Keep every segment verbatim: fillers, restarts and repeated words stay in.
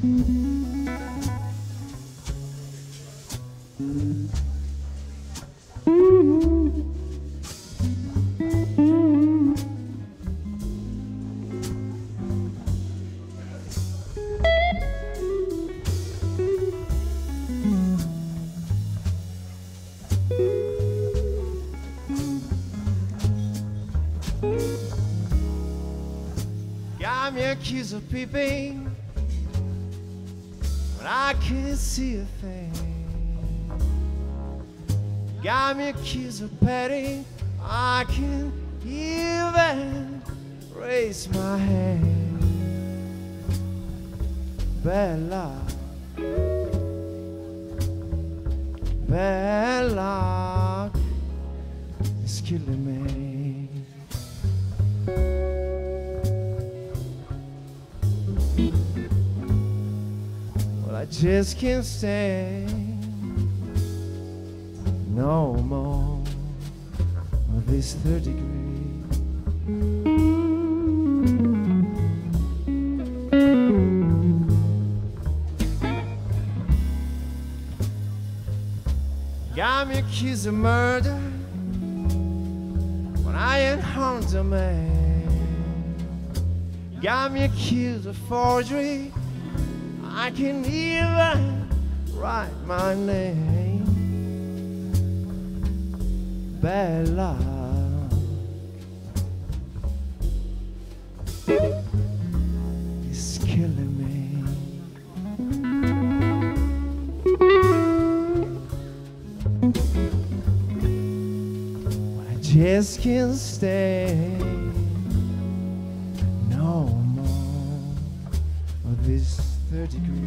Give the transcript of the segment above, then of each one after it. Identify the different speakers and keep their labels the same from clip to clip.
Speaker 1: Got me accused of peeping, but I can't see a thing. Got me accused of petting, I can't even raise my hand. Bad luck, bad luck is killing me. I just can't stay no more of this third degree. Got me accused of murder when I ain't harmed a man. Got me accused of forgery, I can't even write my name. Bad luck is killing me. I just can't stay no more of this third degree.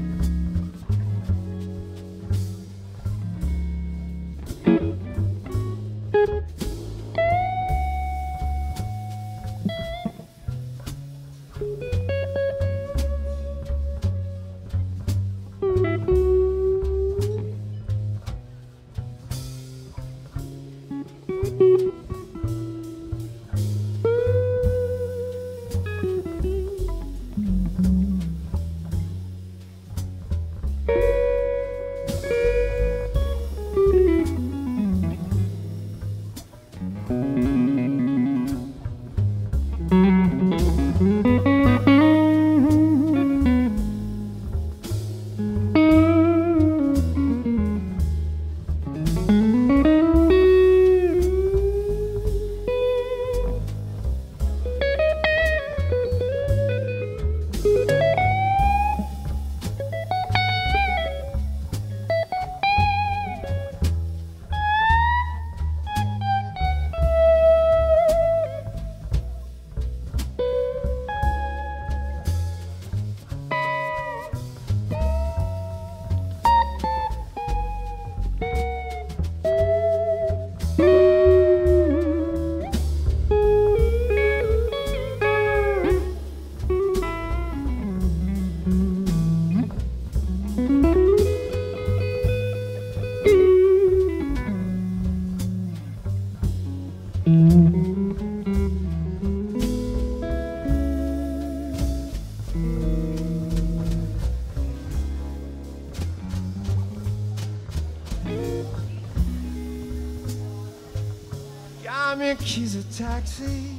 Speaker 1: Got me a keys a taxi,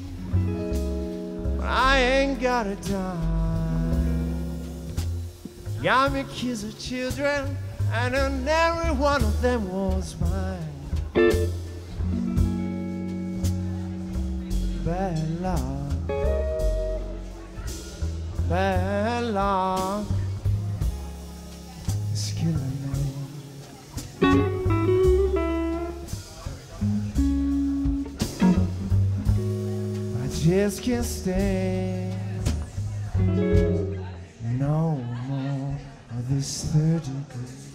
Speaker 1: but I ain't got a dime. Got me keys of children, and then every one of them was mine. Bad luck, bad luck is killing me. Just can't stay no more of this third degree.